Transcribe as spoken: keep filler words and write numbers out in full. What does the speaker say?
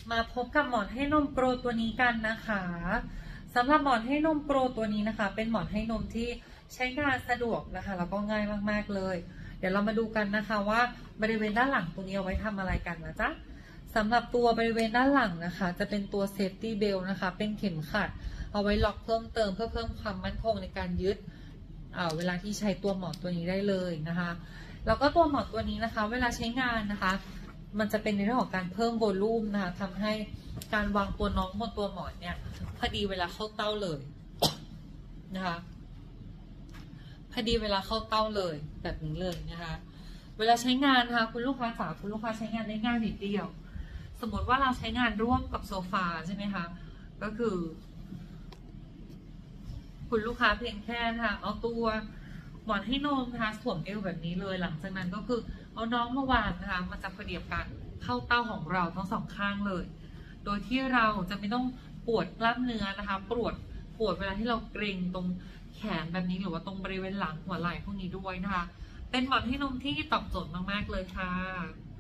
มาพบกับหมอนให้นมโปรตัวนี้กันนะคะสำหรับหมอนให้นมโปรตัวนี้นะคะเป็นหมอนให้นมที่ใช้งานสะดวกนะคะแล้วก็ง่ายมากๆเลยเดี๋ยวเรามาดูกันนะคะว่าบริเวณด้านหลังตัวนี้เอาไว้ทำอะไรกันนะจ๊ะสำหรับตัวบริเวณด้านหลังนะคะจะเป็นตัวเซฟตี้เบลนะคะเป็นเข็มขัดเอาไว้ล็อกเพิ่มเติมเพื่อเพิ่มความมั่นคงในการยึดเวลาที่ใช้ตัวหมอนตัวนี้ได้เลยนะคะแล้วก็ตัวหมอนตัวนี้นะคะเวลาใช้งานนะคะมันจะเป็นในเรื่องของการเพิ่มโวลูมนะคะทำให้การวางตัวน้องบนตัวหมอนเนี่ยพอดีเวลาเข้าเต้าเลยนะคะพอดีเวลาเข้าเต้าเลยแบบนี้เลยนะคะเวลาใช้งานนะคะคุณลูกค้าจ๋าคุณลูกค้าใช้งานได้ง่ายนิดเดียวสมมติว่าเราใช้งานร่วมกับโซฟาใช่ไหมคะก็คือคุณลูกค้าเพียงแค่นะคะเอาตัวหมอนให้นมนะคะสวมเอวแบบนี้เลยหลังจากนั้นก็คือเอาน้องมาวางนะคะมันจะพอดีกับการเข้าเต้าของเราทั้งสองข้างเลยโดยที่เราจะไม่ต้องปวดกล้ามเนื้อนะคะปวดปวดเวลาที่เราเกร็งตรงแขนแบบนี้หรือว่าตรงบริเวณหลังหัวไหล่พวกนี้ด้วยนะคะเป็นหมอนให้นมที่ตอบโจทย์มากๆเลยค่ะ